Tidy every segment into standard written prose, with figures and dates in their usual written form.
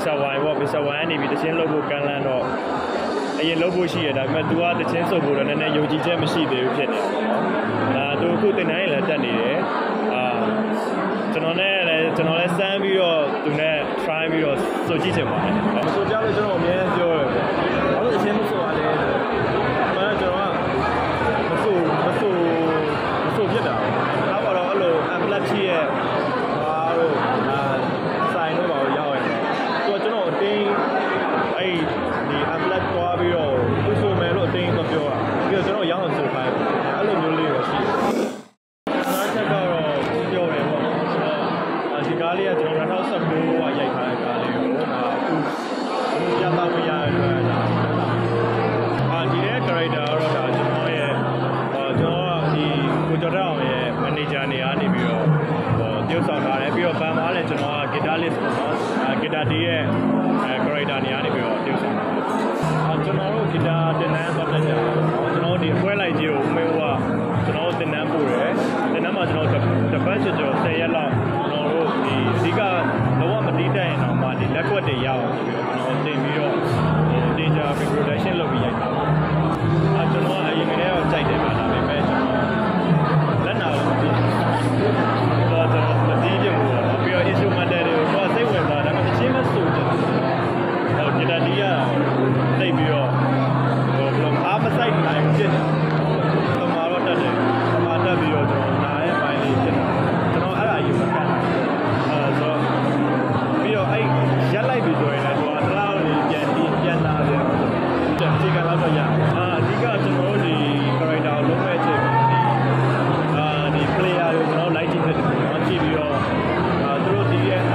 Mr. Y ပေါ့ Mr. Y ကနေပြီးတချင်းလုပ်ဖို့ကမ်းလှမ်းတော့အရင်လုပ်ဖို့ရှိရဒါပေမဲ့ तू ကတချင်းစုပ်ဖို့တော့နည်းနည်းယုံကြည်ချက်မရှိသေးဘူးဖြစ်နေတယ်။ သူအခုတင်တိုင်းလည်းတက်နေတယ်ကျွန်တော်လည်းစမ်းပြီးတော့သူနဲ့ try ပြီးတော့ဆိုကြည့်ချင်ပါတယ်။ဆိုကြလို့ကျွန်တော်အများကြီးပြောရတယ်ပေါ့။ဘာလို့အချင်းမဆိုရလဲဆိုတော့ကျွန်တော်ကမဆိုဖြစ်တာ။နောက်တော့အဲ့လို Apple ရဲ့ဘာလို့ဆိုင်တော့ပါရောက်ရတယ်။သူကကျွန်တော်အတင်းအဲ့ဒီ Apple တွားပြီးတော့သူဆိုမယ်လို့အတင်းမပြောတာ။ပြီးတော့ကျွန်တော်ရောက်အောင်ဆိုခိုင်းအဲ့လိုမျိုးလေးပဲရှိတယ်။နောက်ချက်ကတော့ပြောတယ်ပေါ့။ဒီကားလေးကကျွန်တော်2019ကရိုက်ထားတဲ့ကားလေးကိုအခုရသမရတဲ့အတွက်ဒီရဲ့ character ကတော့ဒါကျွန်တော်ရဲ့ဒီကိုကျော်တောင်ရဲ့ manager နေရာနေပြီးတော့တရုပ်ဆောင်ထားတယ်ပြီးတော့ဗန်မားလည်းကျွန်တော်က guitarist ပေါ့နော်guitar တီးရဲ့ character နေရာနေပြီးတော့တရုပ်ဆောင်ထားတယ်ကျွန်တော်တို့ guitar တင်နန်းသွားတက်ကြတယ်ကျွန်တော်ဒီအပွဲလိုက်ကြီးကိုဦးမေဦးကကျွန်တော်တင်နန်းပို့တယ်တင်နန်းမှာကျွန်တော်တပတ်ကျော်10ရက်လောက်ကျွန်တော်တို့ဒီအဓိကလောကမတီးတက်ရင်တော့မှဒီလက်ကွက်တွေရအောင်ဆိုပြီးတော့ကျွန်တော်တင်ပြီးတော့ danger production လုပ်ပြီးရိုက်တာကျွန်တော်အရင်ကတည်းကကြိုက်တယ်ပါဒါပေမဲ့ကျွန်တော်လက်နာလို့မသိဘူးတော့ကျွန်တော်မတီးပြဘူးပေါ့ပြီးတော့ instrument တွေကိုစိတ်ဝင်စားတယ်ဒါပေမဲ့အချင်းမဆိုတယ်ဒီတတီးရတိတ်ပြီးတော့အားမဆိုင်နိုင်ဖြစ်တယ်။သမားတော့တက်တယ်။သမားတက်ပြီးတော့ကျွန်တော်နားရဲ့ပိုင်းလေးဖြစ်တယ်။ကျွန်တော်အဲ့ဒါအရင်မကန်ဘူး။ဆိုတော့ပြီးတော့အဲ့ရက်လိုက်ပြီးဆိုရင်လည်းကျွန်တော်တလားလေးပြန်လာတယ်။ဒီကလောက်တော့ရ။အဓိကကျွန်တော်တို့ဒီ character ကိုလုံးဝချိန်ပြီးဒီ player ကိုကျွန်တော် light ကြည့်ဖြစ်တယ်။ကျွန်တော်ကြည့်ပြီးတော့သူတို့ဒီရဲ့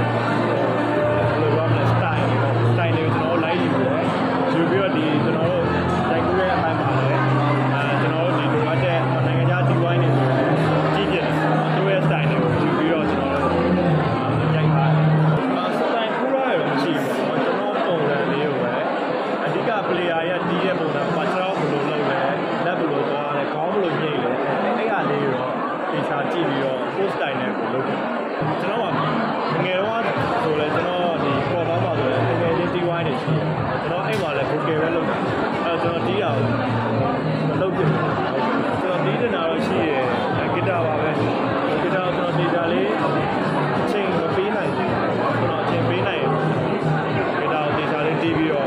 style တွေကိုကျွန်တော် light ကြည့်ပြီးတော့ဒီကျွန်တော်တို့တိုက်ကူးတဲ့အပိုင်းမှာလည်းကျွန်တော်တို့ဒီလိုအပ်တဲ့နိုင်ငံခြားဒီဝိုင်းတွေဆိုကြည့်ပြတယ်သူရဲ့ style တွေကိုကြည့်ပြီးတော့ကျွန်တော်တို့ရိုက်ထားတယ်စတိုင်ကူးရရမရှိဘူးကျွန်တော်ပုံစံလေးကိုပဲအဓိက player ရဲ့တီးရဲ့ပုံစံမှာကျွန်တော်ဘယ်လိုလုပ်လဲလက်ဘယ်လိုသွားလဲခေါင်းဘယ်လိုညှိလဲအဲ့ဟာလေးကိုတေချာကြည့်ပြီးတော့ post style နဲ့ကိုလုပ်တယ်ကျွန်တော်ကငယ်တော့ဆိုလဲကျွန်တော်ဒီပေါ်ပေါင်းပါဆိုလဲတကယ်ချင်းဒီဝိုင်းတွေရှိတယ်ကျွန်တော်အဲ့မှာလဲ vocal ပဲလုပ်တယ်အဲ့ကျွန်တော်တီးရအောင်မလုပ်ဖြစ်ဘူးကျွန်တော်တီးနေတာတော့ရှိတယ်ဂီတာပါပဲဂီတာကျွန်တော်ဒေတာလေးအချိန်မပေးနိုင်ဘူးကျွန်တော်အချိန်ပေးနိုင်ဂီတာဒေတာလေးတီးပြီးတော့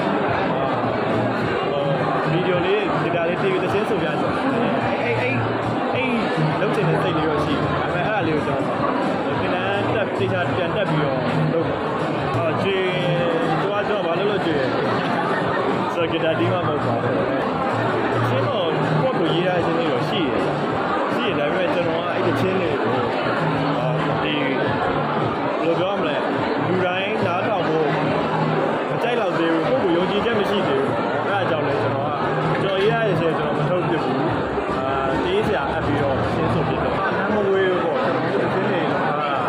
ဗီဒီယိုလေးဂီတာလေးတီးပြီးတစ်ချင်းဆိုပြတယ်အဲ့လုပ်ချင်တဲ့စိတ်လေးတော့ရှိတယ်ဒါပေမဲ့အဲ့ဒါလေးကိုကျွန်တော်ဒီနန်းတက်ဒေတာပြန်တက်ပြီးတော့လုပ်ဂျေတော့ကျွန်တော်ဘာလို့ကြည့်ဆိုကြတာဒီမှာမဟုတ်ပါဘူး။ချင်းတော့ကိုယ့်ကိုရေးရခြင်းလေးတော့ရှိတယ်ဒါပေမဲ့ကျွန်တော်ကအဲ့ဒီချင်းလေးကိုဒီလိုပြောမလဲလူတိုင်းနားထောင်ဖို့မကြိုက်တော့သေးဘူးကိုယ့်ကိုယုံကြည်ချက်မရှိသေးဘူး။အဲ့ဒါကြောင့်လဲကျွန်တော်ရေးရရခြင်းကျွန်တော်မထုတ်ပြဘူး။တေးစရာအပ်ပြီးတော့ရှင်းဆိုပြတယ်။အနမ်းမဝေးဘူးပေါ့ကျွန်တော်ချင်းလေးတော့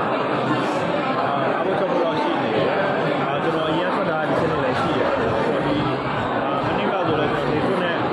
အဘချောပေါ်ရှိနေတယ်ကျွန်တော်အရင်ထွက်တာဒီချင်းလေးလည်းရှိရတယ်ဒီမနေ့ကဆိုလည်းကျွန်တော်ဒီခုနဲ့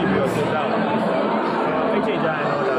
ပြီးတော့စဉ်းစားပါအဲ့ချိန်ကျရင်တော့ဒါ